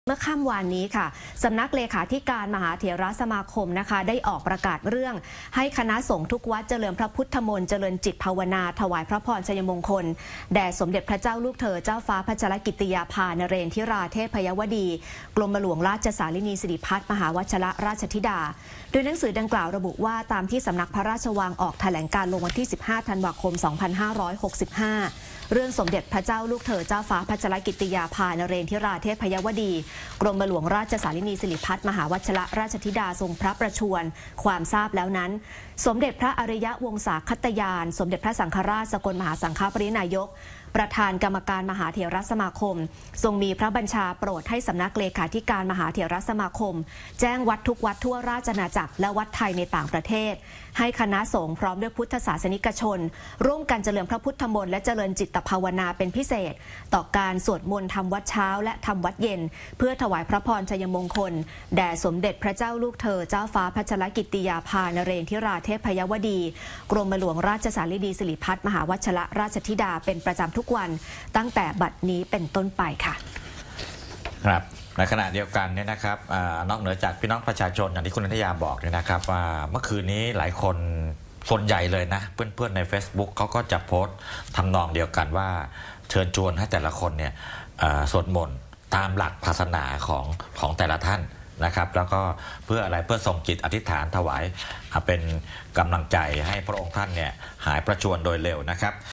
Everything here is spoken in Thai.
เมื่อค่ำวานนี้ค่ะสำนักเลขาธิการมหาเถรสมาคมนะคะได้ออกประกาศเรื่องให้คณะสงฆ์ทุกวัดเจริญพระพุทธมนต์เจริญจิตภาวนาถวายพระพรชัยมงคลแด่สมเด็จพระเจ้าลูกเธอเจ้าฟ้าพัชรกิติยาภานเรนทิราเทพยวดีกรมหลวงราชสารินีสิริพัฒน์มหาวชรราชธิดาโดยหนังสือดังกล่าวระบุว่าตามที่สำนักพระราชวังออกแถลงการลงวันที่ 15 ธันวาคม 2565 เรื่องสมเด็จพระเจ้าลูกเธอเจ้าฟ้าพัชรกิติยาภานเรนทิราเทพยวดีกรมหลวงราชสารินีสิริพัฒน์มหาวชรราชธิดาทรงพระประชวรความทราบแล้วนั้นสมเด็จพระอริยวงศาคตยานสมเด็จพระสังฆราชสกลมหาสังฆปรินายกประธานกรรมการมหาเถรสมาคมทรงมีพระบัญชาโปรดให้สำนักเลขาธิการมหาเถรสมาคมแจ้งวัดทุกวัดทั่วราชอาณาจักรและวัดไทยในต่างประเทศให้คณะสงฆ์พร้อมด้วยพุทธศาสนิกชนร่วมกันเจริญพระพุทธมนต์และเจริญจิตภาวนาเป็นพิเศษต่อการสวดมนต์ทำวัดเช้าและทำวัดเย็นเพื่อถวายพระพรชัยมงคลแด่สมเด็จพระเจ้าลูกเธอเจ้าฟ้าพัชรกิติยาภานเรนทิราเทพยวดีกรมหลวงราชสารินีสิริพัฒน์มหาวชรราชธิดาเป็นประจำทุกวันตั้งแต่บัดนี้เป็นต้นไปค่ะครับในขณะเดียวกันเนี่ยนะครับนอกเหนือจากพี่น้องประชาชนอย่างที่คุณนันทยาบอกเนี่ยนะครับว่าเมื่อคืนนี้หลายคนส่วนใหญ่เลยนะเพื่อนๆใน Facebook เขาก็จะโพสต์ทำนองเดียวกันว่าเชิญชวนให้แต่ละคนเนี่ยสวดมนต์ตามหลักศาสนาของแต่ละท่านนะครับแล้วก็เพื่ออะไรเพื่อส่งจิตอธิษฐานถวายเป็นกำลังใจให้พระองค์ท่านเนี่ยหายประชวรโดยเร็วนะครับ